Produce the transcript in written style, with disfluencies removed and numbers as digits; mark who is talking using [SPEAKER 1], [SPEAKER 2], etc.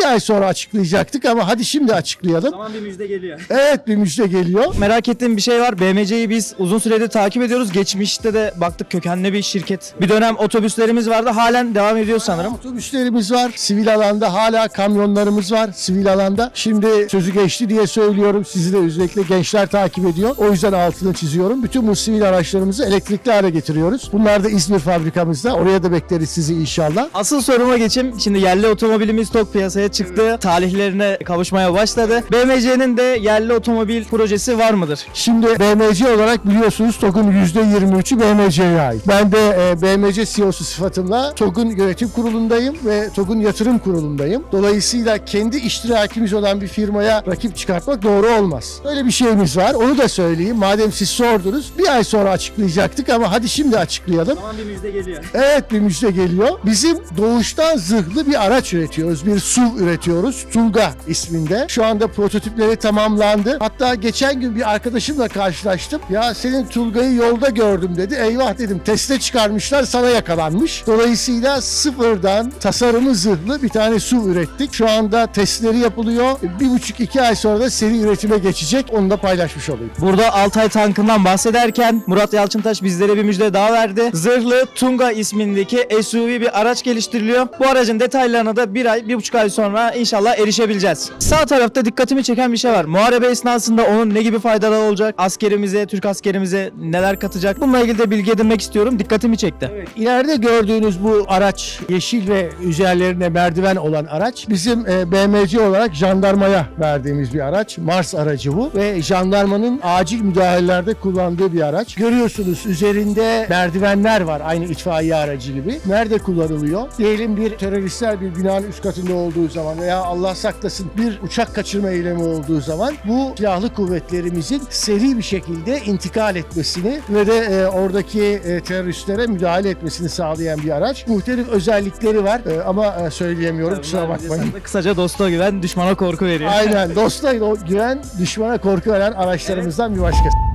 [SPEAKER 1] bir ay sonra açıklayacaktık ama hadi şimdi açıklayalım.
[SPEAKER 2] Zaman bir müjde geliyor.
[SPEAKER 1] Evet, bir müjde geliyor.
[SPEAKER 2] Merak ettiğim bir şey var. BMC'yi biz uzun süredir takip ediyoruz. Geçmişte de baktık kökenli bir şirket. Bir dönem otobüslerimiz vardı. Halen devam ediyor sanırım.
[SPEAKER 1] Otobüslerimiz var. Sivil alanda hala kamyonlarımız var. Sivil alanda. Şimdi sözü geçti diye söylüyorum. Sizi de özellikle gençler takip ediyor. O yüzden altını çiziyorum. Bütün bu sivil araçlarımızı elektrikli hale getiriyoruz. Bunlar da İzmir fabrikamızda. Oraya da bekleriz sizi inşallah.
[SPEAKER 2] Asıl soruma geçeyim. Şimdi yerli otomobilimiz TOG piyasaya çıktı. Talihlerine kavuşmaya başladı. BMC'nin de yerli otomobil projesi var mıdır?
[SPEAKER 1] Şimdi BMC olarak biliyorsunuz TOG'un %23'ü BMC'ye ait. Ben de BMC CEO'su sıfatımla TOG'un yönetim kurulundayım ve TOG'un yatırım kurulundayım. Dolayısıyla kendi iştirakimiz olan bir firmaya rakip çıkartmak doğru olmaz. Öyle bir şeyimiz var. Onu da söyleyeyim. Madem siz sordunuz. Bir ay sonra açıklayacaktık ama hadi şimdi açıklayalım.
[SPEAKER 2] Zaman bir müjde geliyor.
[SPEAKER 1] Evet, bir müjde geliyor. Bizim doğuştan zırhlı bir araç üretiyoruz. Bir SUV üretiyoruz. Tunga isminde. Şu anda prototipleri tamamlandı. Hatta geçen gün bir arkadaşımla karşılaştım. Ya senin Tunga'yı yolda gördüm dedi. Eyvah dedim. Teste çıkarmışlar, sana yakalanmış. Dolayısıyla sıfırdan tasarımı zırhlı bir tane SUV ürettik. Şu anda testleri yapılıyor. 1,5-2 ay sonra da seri üretime geçecek. Onu da paylaşmış olayım.
[SPEAKER 2] Burada Altay tankından bahsederken Murat Yalçıntaş bizlere bir müjde daha verdi. Zırhlı Tunga ismindeki SUV bir araç geliştiriliyor. Bu aracın detaylarına da 1,5 ay sonra inşallah erişebileceğiz. Sağ tarafta dikkatimi çeken bir şey var. Muharebe esnasında onun ne gibi faydaları olacak? Askerimize, Türk askerimize neler katacak? Bununla ilgili de bilgi edinmek istiyorum. Dikkatimi çekti.
[SPEAKER 1] Evet, ileride gördüğünüz bu araç, yeşil ve üzerlerine merdiven olan araç bizim BMC olarak jandarmaya verdiğimiz bir araç. Mars aracı bu ve jandarmanın acil müdahalelerde kullandığı bir araç. Görüyorsunuz üzerinde merdivenler var, aynı itfaiye aracı gibi. Nerede kullanılıyor? Diyelim bir teröristler bir binanın üst katında olduğu zaman veya Allah saklasın bir uçak kaçırma eylemi olduğu zaman bu silahlı kuvvetlerimizin seri bir şekilde intikal etmesini ve de oradaki teröristlere müdahale etmesini sağlayan bir araç. Muhtelif özellikleri var ama söyleyemiyorum, kusura bakmayın.
[SPEAKER 2] Kısaca dosta güven, düşmana korku veriyor.
[SPEAKER 1] Aynen, dosta güven, düşmana korku veren araçlarımızdan bir başkası.